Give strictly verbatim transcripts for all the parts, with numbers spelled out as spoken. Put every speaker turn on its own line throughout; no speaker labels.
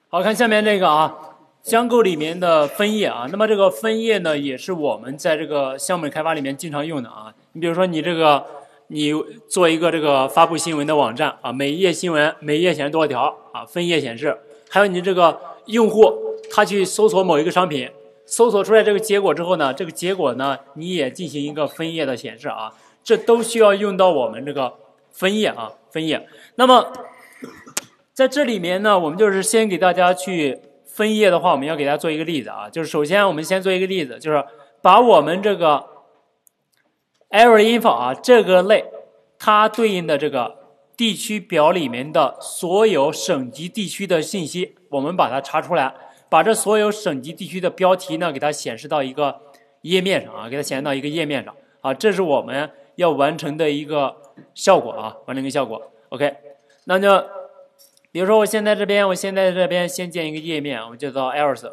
好看下面这个啊，江构里面的分页啊，那么这个分页呢，也是我们在这个项目开发里面经常用的啊。你比如说你这个，你做一个这个发布新闻的网站啊，每一页新闻每一页显示多少条啊，分页显示。还有你这个用户他去搜索某一个商品，搜索出来这个结果之后呢，这个结果呢你也进行一个分页的显示啊，这都需要用到我们这个分页啊，分页。那么在这里面呢，我们就是先给大家去分页的话，我们要给大家做一个例子啊，就是首先我们先做一个例子，就是把我们这个 area info 啊这个类，它对应的这个地区表里面的所有省级地区的信息，我们把它查出来，把这所有省级地区的标题呢，给它显示到一个页面上啊，给它显示到一个页面上啊，这是我们要完成的一个效果啊，完成一个效果。OK， 那就比如说我现在这边，我现在这边先建一个页面，我就叫 else，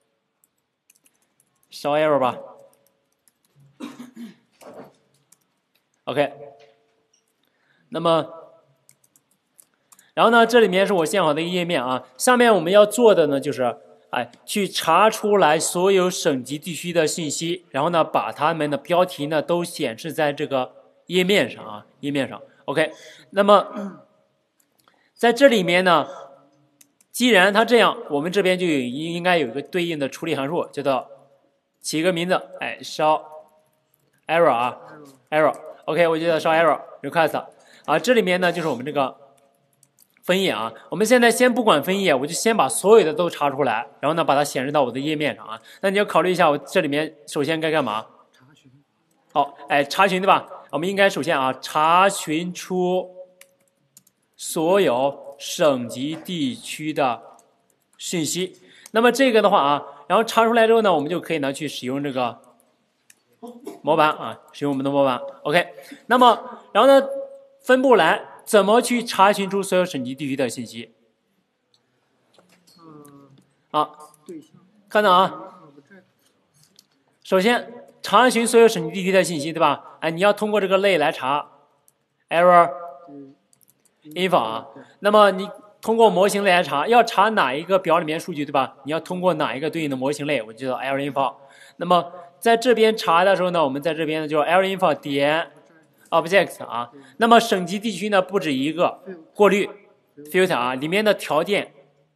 烧 error 吧。OK， 那么，然后呢，这里面是我建好的一个页面啊。下面我们要做的呢，就是哎，去查出来所有省级地区的信息，然后呢，把它们的标题呢都显示在这个页面上啊，页面上。OK， 那么。在这里面呢，既然它这样，我们这边就有应该有一个对应的处理函数，叫做起一个名字，哎，烧 error 啊 error，OK， 我就叫烧 error request 啊，这里面呢就是我们这个分页啊。我们现在先不管分页，我就先把所有的都查出来，然后呢把它显示到我的页面上啊。那你要考虑一下，我这里面首先该干嘛？查询。好，哎，查询对吧？我们应该首先啊查询出所有省级地区的信息，那么这个的话啊，然后查出来之后呢，我们就可以呢去使用这个模板啊，使用我们的模板。OK， 那么然后呢，分布栏怎么去查询出所有省级地区的信息？啊，看到啊，首先查询所有省级地区的信息，对吧？哎，你要通过这个类来查 error。info 啊，那么你通过模型类来查，要查哪一个表里面数据，对吧？你要通过哪一个对应的模型类，我就叫 area info。那么在这边查的时候呢，我们在这边呢就 area info 点 object 啊。那么省级地区呢不止一个，过滤 filter 啊，里面的条件，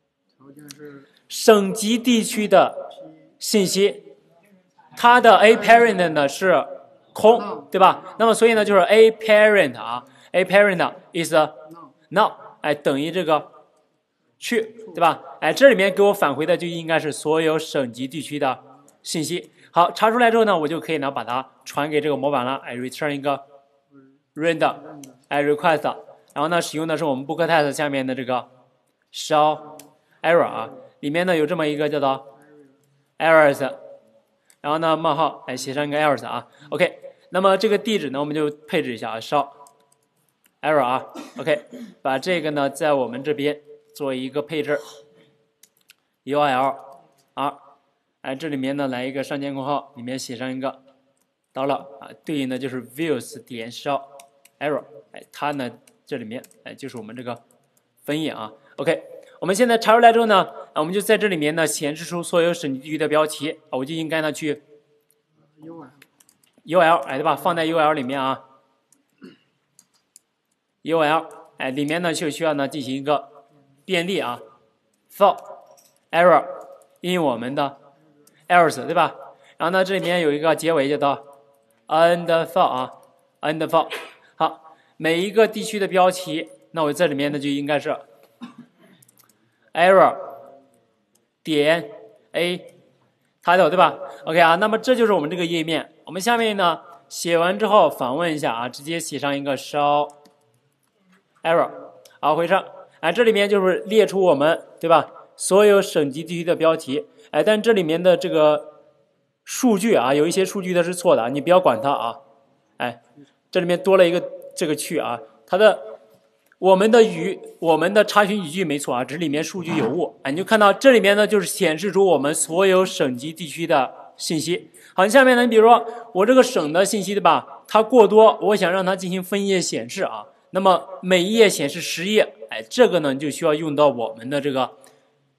省级地区的信息，它的 a parent 呢是空，对吧？那么所以呢就是 a parent 啊 ，a parent is now， 哎，等于这个去，对吧？哎，这里面给我返回的就应该是所有省级地区的信息。好，查出来之后呢，我就可以呢把它传给这个模板了，哎 ，return 一个 render， 哎 request， 然后呢使用的是我们 book test 下面的这个 show error 啊，里面呢有这么一个叫做 errors， 然后呢冒号，哎写上一个 errors 啊 ，OK， 那么这个地址呢我们就配置一下啊 show error 啊 ，OK， 把这个呢在我们这边做一个配置 ，U L R， 哎，这里面呢来一个上键括号，里面写上一个 dollar 啊，对应的就是 views 点 show error， 哎，它呢这里面哎就是我们这个分页啊 ，OK， 我们现在查出来之后呢，啊，我们就在这里面呢显示出所有省级地区的标题，啊，我就应该呢去 U L 哎对吧，放在 U L 里面啊。U L 哎，里面呢就需要呢进行一个便利啊 ，for error in 我们的 errors 对吧？然后呢这里面有一个结尾叫做 end for 啊 end for， 好，每一个地区的标题，那我这里面呢就应该是 error 点 a title 对吧 ？OK 啊，那么这就是我们这个页面。我们下面呢写完之后访问一下啊，直接写上一个 show error， 好，回上，哎，这里面就是列出我们对吧所有省级地区的标题，哎，但这里面的这个数据啊，有一些数据它是错的，你不要管它啊，哎，这里面多了一个这个去啊，它的我们的语我们的查询语句没错啊，只是里面数据有误，哎，你就看到这里面呢就是显示出我们所有省级地区的信息。好，下面呢，你比如说我这个省的信息对吧，它过多，我想让它进行分页显示啊。那么每一页显示十页，哎，这个呢就需要用到我们的这个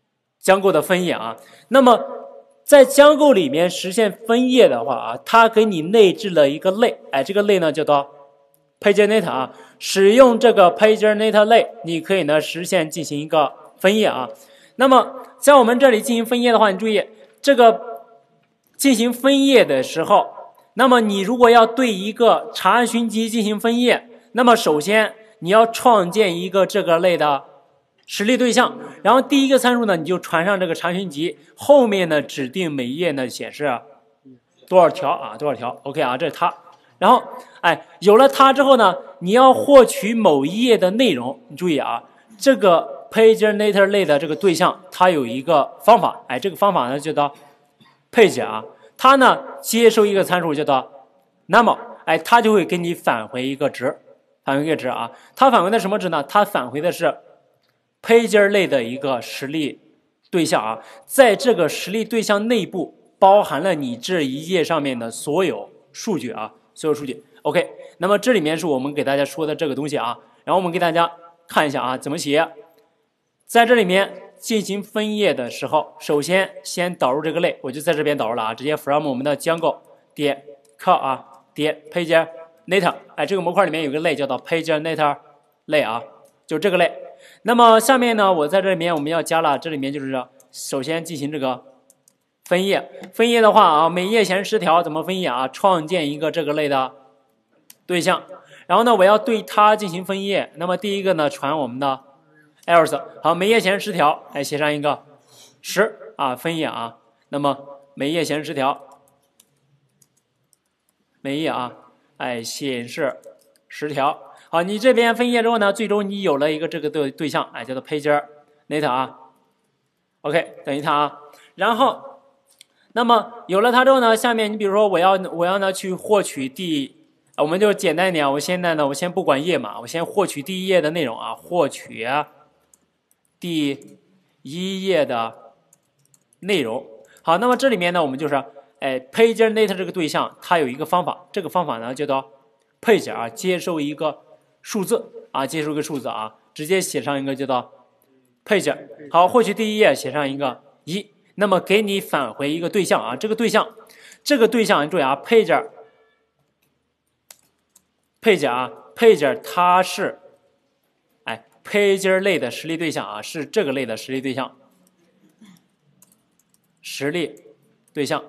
Django 的分页啊。那么在 Django 里面实现分页的话啊，它给你内置了一个类，哎，这个类呢叫做 PagerNet 啊。使用这个 PagerNet 类，你可以呢实现进行一个分页啊。那么在我们这里进行分页的话，你注意这个进行分页的时候，那么你如果要对一个查询集进行分页，那么首先你要创建一个这个类的实例对象，然后第一个参数呢，你就传上这个查询集，后面呢指定每页呢显示多少条啊，多少条 ，OK 啊，这是它。然后，哎，有了它之后呢，你要获取某一页的内容，你注意啊，这个 PagerNet 类的这个对象，它有一个方法，哎，这个方法呢叫做 Page 啊，它呢接收一个参数叫做 Num， 哎，它就会给你返回一个值，返回一个值啊，它返回的什么值呢？它返回的是 Pager 类的一个实例对象啊，在这个实例对象内部包含了你这一页上面的所有数据啊，所有数据。OK， 那么这里面是我们给大家说的这个东西啊，然后我们给大家看一下啊，怎么写。在这里面进行分页的时候，首先先导入这个类，我就在这边导入了啊，直接 from 我们的 Django 点 call 啊点 PagerNet， 哎，这个模块里面有个类叫做 PagerNet 类啊，就这个类。那么下面呢，我在这里面我们要加了，这里面就是首先进行这个分页。分页的话啊，每页显示十条，怎么分页啊？创建一个这个类的对象，然后呢，我要对它进行分页。那么第一个呢，传我们的 else， 好，每页显示十条，哎，写上一个十啊，分页啊。那么每页显示十条，每页啊，哎，显示十条。好，你这边分页之后呢，最终你有了一个这个对对象，哎，叫做 PagerNet 啊。OK， 等于它啊。然后，那么有了它之后呢，下面你比如说我要我要呢去获取第，我们就简单一点，我现在呢我先不管页码，我先获取第一页的内容啊，获取第一页的内容。好，那么这里面呢我们就是，哎 ，PagerNet 这个对象它有一个方法，这个方法呢叫做 Page 啊，接收一个数字啊，接收一个数字啊，直接写上一个叫做 Page。好，获取第一页写上一个一，那么给你返回一个对象啊，这个对象，这个对象你注意啊 ，Page Page 啊 ，Page 它是，哎 ，Pager 类的实例对象啊，是这个类的实例对象，实例对象，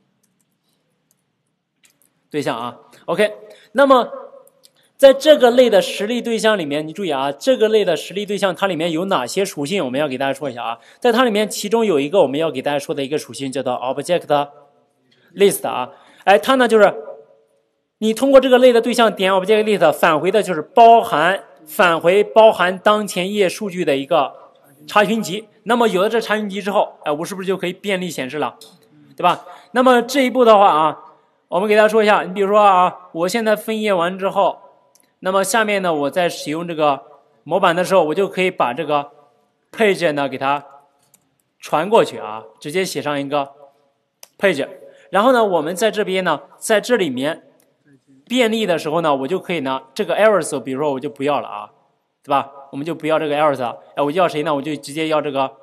对象啊 ，OK， 那么在这个类的实例对象里面，你注意啊，这个类的实例对象它里面有哪些属性？我们要给大家说一下啊，在它里面，其中有一个我们要给大家说的一个属性叫做 Object List 啊，哎，它呢就是。你通过这个类的对象点 Object List 返回的就是包含返回包含当前页数据的一个查询集。那么有了这查询集之后，哎，我是不是就可以便利显示了，对吧？那么这一步的话啊，我们给大家说一下，你比如说啊，我现在分页完之后，那么下面呢，我在使用这个模板的时候，我就可以把这个 Page 呢给它传过去啊，直接写上一个 Page。然后呢，我们在这边呢，在这里面。便利的时候呢，我就可以呢，这个 else 比如说我就不要了啊，对吧？我们就不要这个 else， 哎，我要谁呢？我就直接要这个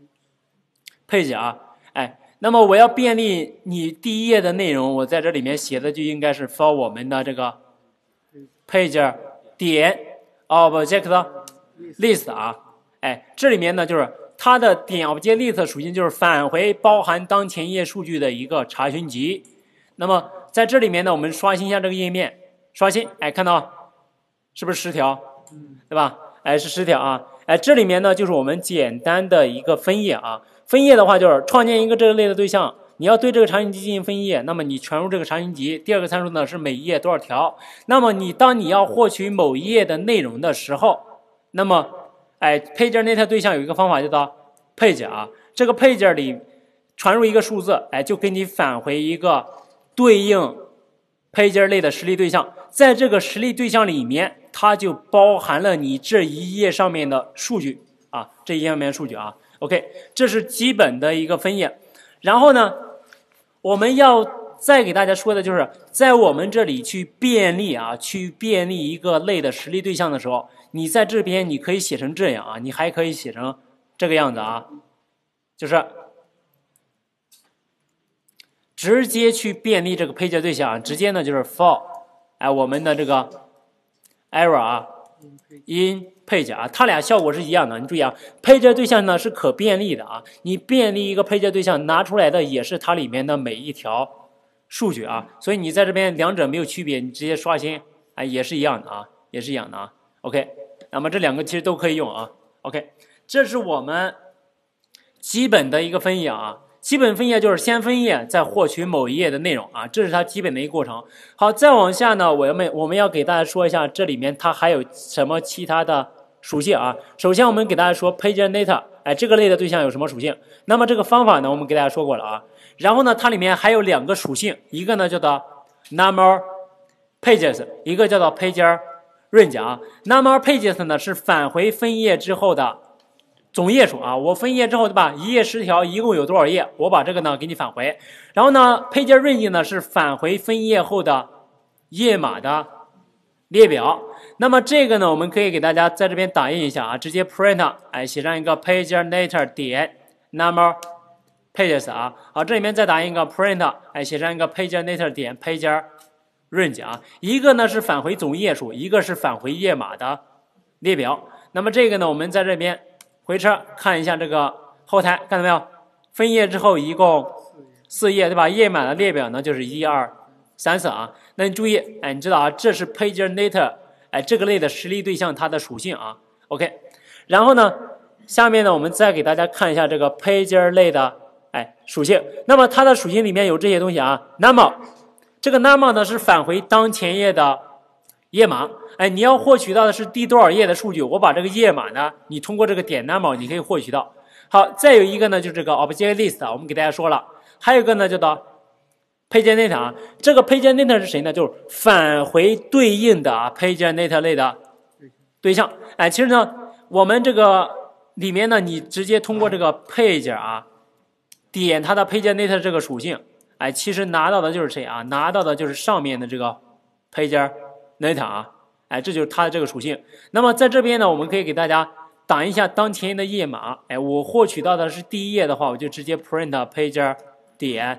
page 啊，哎，那么我要便利你第一页的内容，我在这里面写的就应该是 for 我们的这个 page 点 object list 啊，哎，这里面呢就是它的点 object list 属性就是返回包含当前页数据的一个查询集，那么。在这里面呢，我们刷新一下这个页面，刷新，哎，看到是不是十条，对吧？哎，是十条啊，哎，这里面呢就是我们简单的一个分页啊。分页的话就是创建一个这个类的对象，你要对这个查询集进行分页，那么你传入这个查询集。第二个参数呢是每页多少条，那么你当你要获取某一页的内容的时候，那么哎 ，PagerNet 对象有一个方法叫做 Page 啊，这个 Page 里传入一个数字，哎，就给你返回一个。对应 Pager 类的实例对象，在这个实例对象里面，它就包含了你这一页上面的数据啊，这一页上面的数据啊。OK， 这是基本的一个分页。然后呢，我们要再给大家说的就是，在我们这里去便利啊，去便利一个类的实例对象的时候，你在这边你可以写成这样啊，你还可以写成这个样子啊。 就是直接去便利这个配件对象，直接呢就是 for 哎我们的这个 error 啊 in 配件啊，它俩效果是一样的。你注意啊，配件对象呢是可便利的啊，你便利一个配件对象拿出来的也是它里面的每一条数据啊，所以你在这边两者没有区别，你直接刷新哎也是一样的啊，也是一样的啊。OK， 那么这两个其实都可以用啊。OK， 这是我们基本的一个分页啊。基本分页就是先分页，再获取某一页的内容啊，这是它基本的一个过程。好，再往下呢，我们我们要给大家说一下这里面它还有什么其他的属性啊。首先我们给大家说 PageNet， 哎，这个类的对象有什么属性？那么这个方法呢，我们给大家说过了啊。然后呢，它里面还有两个属性，一个呢叫做 Number Pages， 一个叫做 PageRange 啊。Number Pages 呢是返回分页之后的总页数啊，我分页之后对吧？一页十条，一共有多少页？我把这个呢给你返回。然后呢 ，PageRange 呢是返回分页后的页码的列表。那么这个呢，我们可以给大家在这边打印一下啊，直接 print， 哎，写上一个 PageNet 点 number pages 啊，好，这里面再打印一个 print， 哎，写上一个 PageNet 点 PageRange 啊，一个呢是返回总页数，一个是返回页码的列表。那么这个呢，我们在这边回车看一下这个后台，看到没有？分页之后一共四页，对吧？页码的列表呢就是一二三四啊。那你注意，哎，你知道啊，这是 PageNet， 哎，这个类的实例对象它的属性啊。OK， 然后呢，下面呢我们再给大家看一下这个 Pager 类的哎属性。那么它的属性里面有这些东西啊 ，Number， 这个 Number 呢是返回当前页的页码。哎，你要获取到的是第多少页的数据，我把这个页码呢，你通过这个点 number 你可以获取到。好，再有一个呢，就是这个 object list， 我们给大家说了，还有一个呢叫做 PageNet 啊，这个 PageNet 是谁呢？就是返回对应的啊 PageNet 类的对象。哎，其实呢，我们这个里面呢，你直接通过这个 page 啊，点它的 PageNet 这个属性，哎，其实拿到的就是谁啊？拿到的就是上面的这个 PageNet 啊。哎，这就是它的这个属性。那么在这边呢，我们可以给大家打一下当前页的页码。哎，我获取到的是第一页的话，我就直接 print pager 点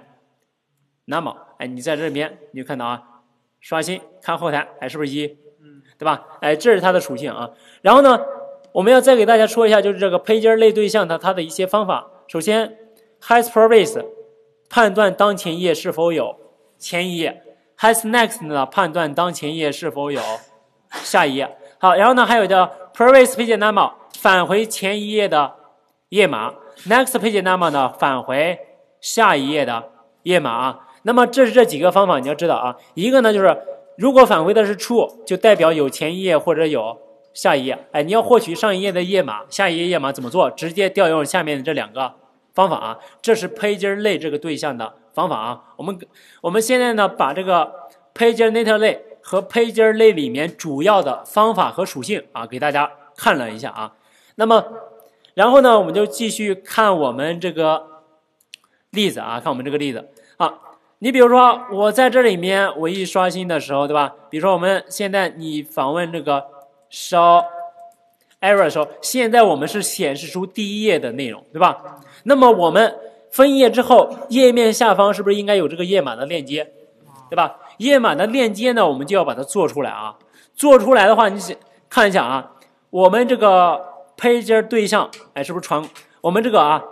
number。哎，你在这边你就看到啊，刷新看后台，哎，是不是一？嗯，对吧？哎，这是它的属性啊。然后呢，我们要再给大家说一下，就是这个 pager 类对象的它的一些方法。首先 hasProfit 判断当前页是否有前一页 ，hasNext 呢判断当前页是否有下一页。好，然后呢，还有叫 previous page number 返回前一页的页码 ，next page number 呢返回下一页的页码啊。那么这是这几个方法，你要知道啊。一个呢就是如果返回的是 true， 就代表有前一页或者有下一页。哎，你要获取上一页的页码，下一页页码怎么做？直接调用下面的这两个方法啊。这是 pager 类这个对象的方法啊。我们我们现在呢把这个 PageNet 类和 Pager 类里面主要的方法和属性啊，给大家看了一下啊。那么，然后呢，我们就继续看我们这个例子啊，看我们这个例子啊。你比如说，我在这里面我一刷新的时候，对吧？比如说我们现在你访问这个 show error 的时候，现在我们是显示出第一页的内容，对吧？那么我们分页之后，页面下方是不是应该有这个页码的链接，对吧？页码的链接呢，我们就要把它做出来啊。做出来的话，你看一下啊，我们这个 Pager 对象，哎，是不是传我们这个啊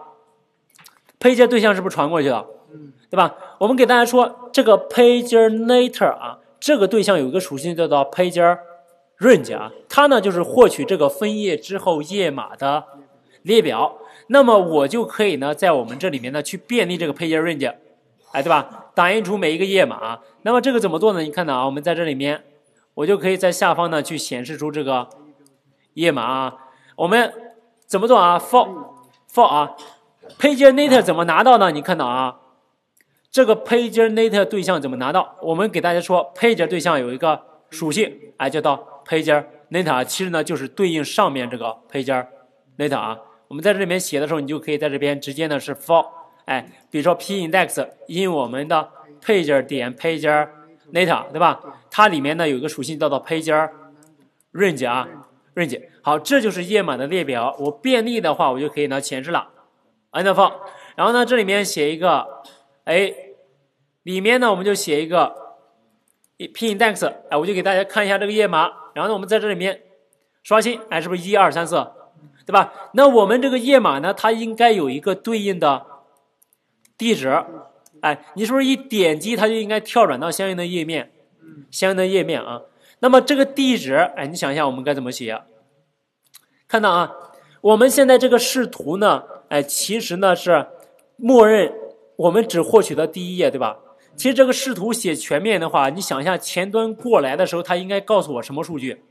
Pager 对象是不是传过去了？对吧？我们给大家说，这个 PageNet 啊，这个对象有一个属性叫做 PageRange 啊，它呢就是获取这个分页之后页码的列表。那么我就可以呢，在我们这里面呢去便利这个 PageRange。哎，对吧？打印出每一个页码。那么这个怎么做呢？你看到啊，我们在这里面，我就可以在下方呢去显示出这个页码啊。我们怎么做啊 ？for for 啊 ，PageNet 怎么拿到呢？你看到啊，这个 PageNet 对象怎么拿到？我们给大家说 ，Pager 对象有一个属性，哎，叫做 PageNet 啊，其实呢就是对应上面这个 PageNet 啊。我们在这里面写的时候，你就可以在这边直接呢是 for。哎，比如说 p-index 因我们的 pager 点 pager net 对吧？它里面呢有一个属性叫做 pager range 啊 range。好，这就是页码的列表。我便利的话，我就可以呢显示了 enter 放，然后呢这里面写一个，哎，里面呢我们就写一个 p index， 哎，我就给大家看一下这个页码，然后呢我们在这里面刷新，哎，是不是一二三四，对吧？那我们这个页码呢，它应该有一个对应的地址，哎，你是不是一点击它就应该跳转到相应的页面，相应的页面啊？那么这个地址，哎，你想一下我们该怎么写？看到啊，我们现在这个视图呢，哎，其实呢是默认我们只获取到第一页，对吧？其实这个视图写全面的话，你想一下前端过来的时候，它应该告诉我什么数据？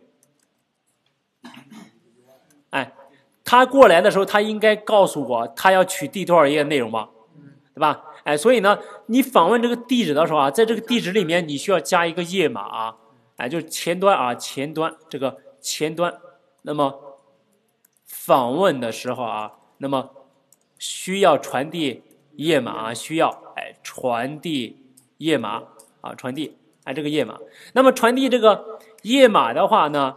哎，它过来的时候，它应该告诉我它要取第多少页内容吧，对吧？哎，所以呢，你访问这个地址的时候啊，在这个地址里面你需要加一个页码啊，哎，就是前端啊，前端这个前端，那么。访问的时候啊，那么需要传递页码，需要哎传递页码啊，传递哎这个页码。那么传递这个页码的话呢，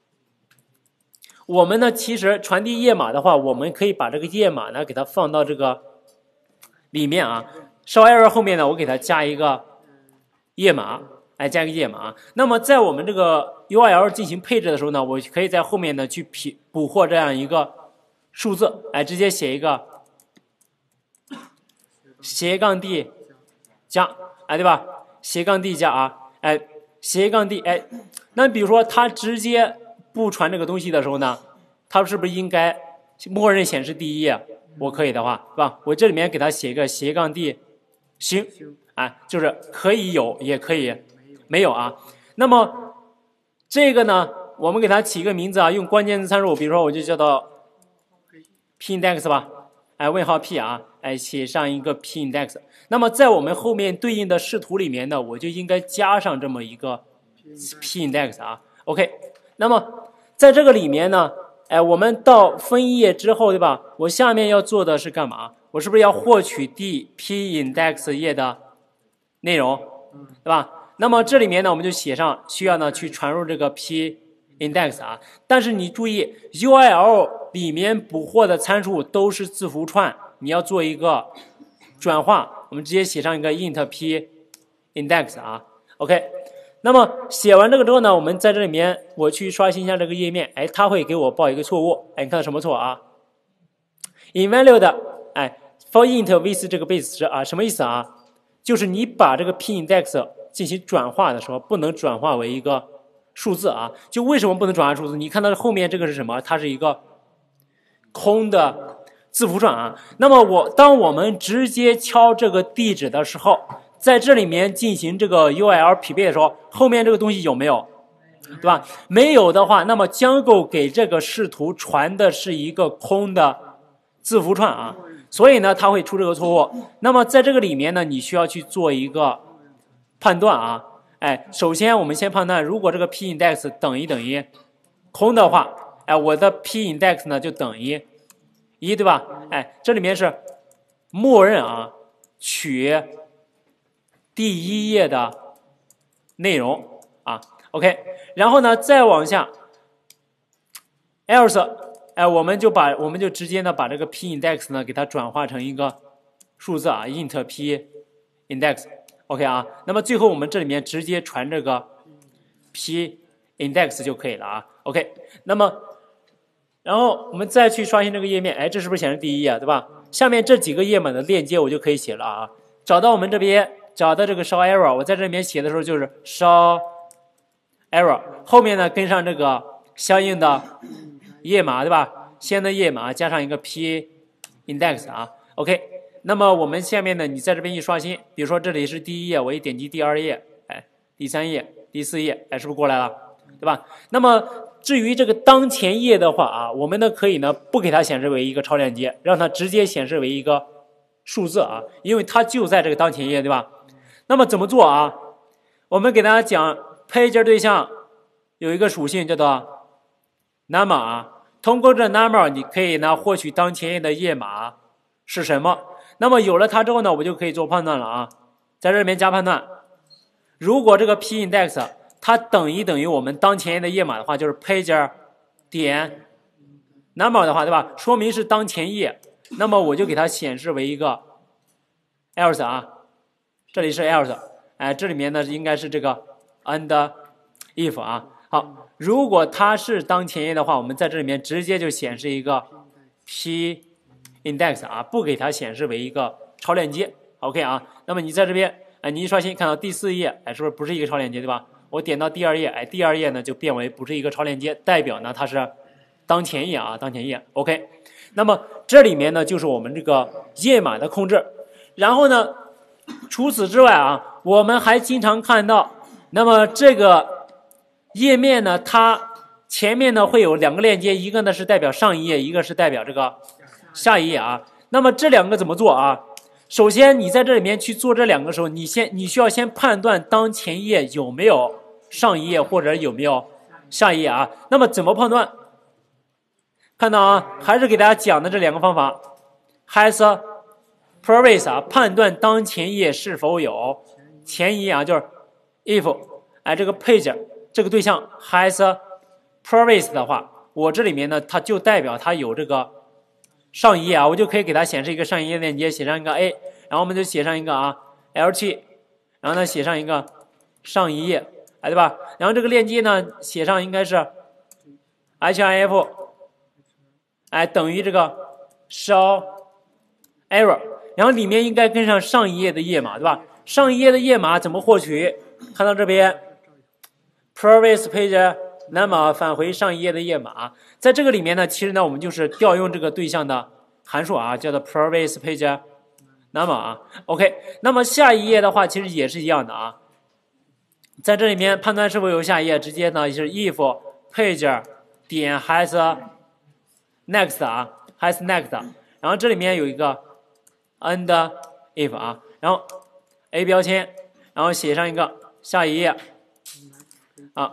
我们呢其实传递页码的话，我们可以把这个页码呢给它放到这个里面啊。show error 后面呢，我给它加一个页码。哎，加一个页码。那么在我们这个 U R L 进行配置的时候呢，我可以在后面呢去匹捕获这样一个数字，哎，直接写一个斜杠 d 加，哎，对吧？斜杠 d 加啊，哎，斜杠 d， 哎，那比如说它直接不传这个东西的时候呢，它是不是应该默认显示第一页？我可以的话，是吧？我这里面给它写一个斜杠 d 星，哎，就是可以有，也可以。没有啊，那么这个呢，我们给它起一个名字啊，用关键字参数，比如说我就叫做 p index 吧，哎，问号 p 啊，哎，写上一个 p index。那么在我们后面对应的视图里面呢，我就应该加上这么一个 p index 啊。OK， 那么在这个里面呢，哎，我们到分页之后，对吧？我下面要做的是干嘛？我是不是要获取第 p index 页的内容，对吧？那么这里面呢，我们就写上需要呢去传入这个 p index 啊，但是你注意 U R L 里面捕获的参数都是字符串，你要做一个转化，我们直接写上一个 int p index 啊 ，OK。那么写完这个之后呢，我们在这里面我去刷新一下这个页面，哎，它会给我报一个错误，哎，你看到什么错啊 ？invalid， 哎 ，for int with 这个 base 值啊，什么意思啊？就是你把这个 p index进行转化的时候，不能转化为一个数字啊！就为什么不能转化数字？你看到后面这个是什么？它是一个空的字符串啊。那么我当我们直接敲这个地址的时候，在这里面进行这个 U R L 匹配的时候，后面这个东西有没有？对吧？没有的话，那么将够给这个视图传的是一个空的字符串啊。所以呢，它会出这个错误。那么在这个里面呢，你需要去做一个判断啊，哎，首先我们先判断，如果这个 p index 等于等于空的话，哎，我的 p index 呢就等于一，对吧？哎，这里面是默认啊，取第一页的内容啊 ，OK， 然后呢再往下 ，else， 哎，我们就把我们就直接呢把这个 p index 呢给它转化成一个数字啊 ，int p index。OK 啊，那么最后我们这里面直接传这个 p index 就可以了啊。OK， 那么然后我们再去刷新这个页面，哎，这是不是显示第一页，对吧？下面这几个页码的链接我就可以写了啊。找到我们这边找到这个 show error， 我在这里面写的时候就是 show error， 后面呢跟上这个相应的页码，对吧？相应的页码加上一个 p index 啊。OK。那么我们下面呢，你在这边一刷新，比如说这里是第一页，我一点击第二页，哎，第三页、第四页，哎，是不是过来了，对吧？那么至于这个当前页的话啊，我们呢可以呢不给它显示为一个超链接，让它直接显示为一个数字啊，因为它就在这个当前页，对吧？那么怎么做啊？我们给大家讲 ，page 对象有一个属性叫做 number 啊，通过这 number 你可以呢获取当前页的页码是什么。那么有了它之后呢，我就可以做判断了啊，在这里面加判断。如果这个 p index 它等于等于我们当前页的页码的话，就是 page 点 number 的话，对吧？说明是当前页。 那么我就给它显示为一个 else 啊，这里是 else， 哎，这里面呢应该是这个 and if 啊。好，如果它是当前页的话，我们在这里面直接就显示一个 p index 啊，不给它显示为一个超链接。OK 啊，那么你在这边，哎，你一刷新看到第四页，哎，是不是不是一个超链接，对吧？我点到第二页，哎，第二页呢就变为不是一个超链接，代表呢它是当前页啊，当前页。OK， 那么这里面呢就是我们这个页码的控制。然后呢，除此之外啊，我们还经常看到，那么这个页面呢，它前面呢会有两个链接，一个呢是代表上一页，一个是代表这个下一页啊。那么这两个怎么做啊？首先，你在这里面去做这两个时候，你先你需要先判断当前页有没有上一页或者有没有下一页啊。那么怎么判断？看到啊，还是给大家讲的这两个方法 ，has previous 啊，判断当前页是否有前一页啊，就是 if 哎这个 page 这个对象 has previous 的话，我这里面呢它就代表它有这个上一页啊，我就可以给它显示一个上一页链接，写上一个 A， 然后我们就写上一个啊 L 七， 然后呢写上一个上一页，哎对吧？然后这个链接呢写上应该是 href， 哎等于这个 show error， 然后里面应该跟上上一页的页码，对吧？上一页的页码怎么获取？看到这边 previous page， 那么返回上一页的页码，在这个里面呢，其实呢我们就是调用这个对象的函数啊，叫做 previous page number 啊。OK， 那么下一页的话，其实也是一样的啊。在这里面判断是否有下一页，直接呢是 if page 点 has next 啊 has next， 然后这里面有一个 and if 啊，然后 A 标签，然后写上一个下一页啊。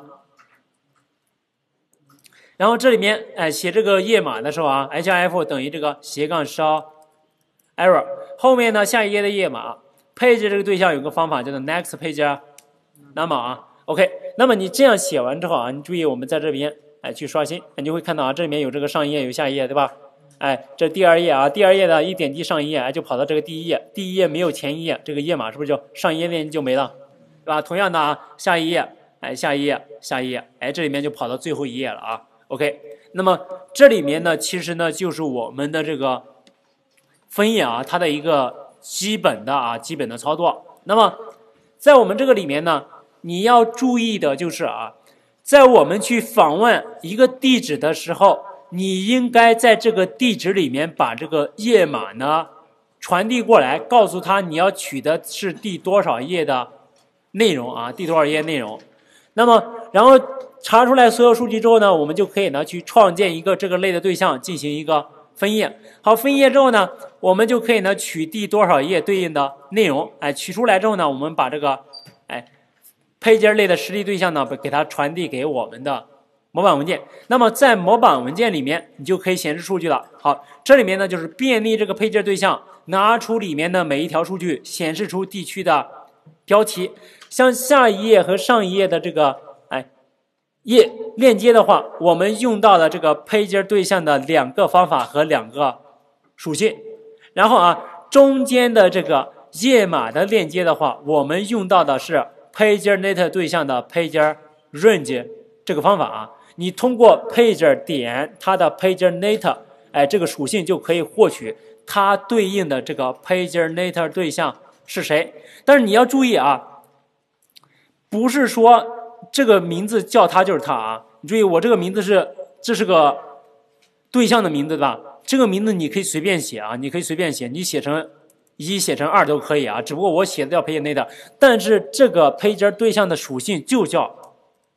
然后这里面，哎，写这个页码的时候啊 ，href 等于这个斜杠 show error， 后面呢下一页的页码 ，page 这个对象有个方法叫做 next page number 啊 ，OK， 那么你这样写完之后啊，你注意我们在这边，哎，去刷新，你就会看到啊，这里面有这个上一页有下一页，对吧？哎，这第二页啊，第二页的一点击上一页，哎，就跑到这个第一页，第一页没有前一页，这个页码是不是就上一页链接就没了，对吧？同样的啊，下一页，哎，下一页，下一页，哎，这里面就跑到最后一页了啊。OK， 那么这里面呢，其实呢就是我们的这个分页啊，它的一个基本的啊基本的操作。那么在我们这个里面呢，你要注意的就是啊，在我们去访问一个地址的时候，你应该在这个地址里面把这个页码呢传递过来，告诉他你要取的是第多少页的内容啊，第多少页内容。那么然后查出来所有数据之后呢，我们就可以呢去创建一个这个类的对象，进行一个分页。好，分页之后呢，我们就可以呢取第多少页对应的内容。哎，取出来之后呢，我们把这个哎配件类的实例对象呢，给它传递给我们的模板文件。那么在模板文件里面，你就可以显示数据了。好，这里面呢就是便利这个配件对象拿出里面的每一条数据，显示出地区的标题。像下一页和上一页的这个哎页链接的话，我们用到了这个配件对象的两个方法和两个属性。然后啊，中间的这个页码的链接的话，我们用到的是配件 net 对象的配件 range 这个方法啊。你通过配件点它的配件 net， 哎，这个属性就可以获取它对应的这个配件 net 对象是谁。但是你要注意啊。不是说这个名字叫它就是它啊！你注意，我这个名字是这是个对象的名字，对吧？这个名字你可以随便写啊，你可以随便写，你写成一写成二都可以啊。只不过我写的叫 page net， 但是这个 page 对象的属性就叫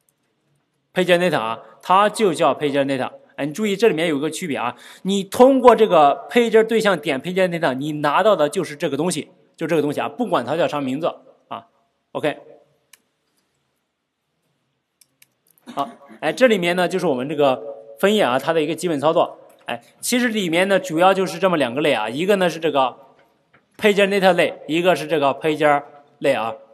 page net 啊，它就叫 page net。哎，你注意这里面有个区别啊，你通过这个 page 对象点 page net， 你拿到的就是这个东西，就这个东西啊，不管它叫啥名字啊。OK。好，哎，这里面呢就是我们这个分页啊，它的一个基本操作。哎，其实里面呢主要就是这么两个类啊，一个呢是这个 page net 类，一个是这个 page 类啊。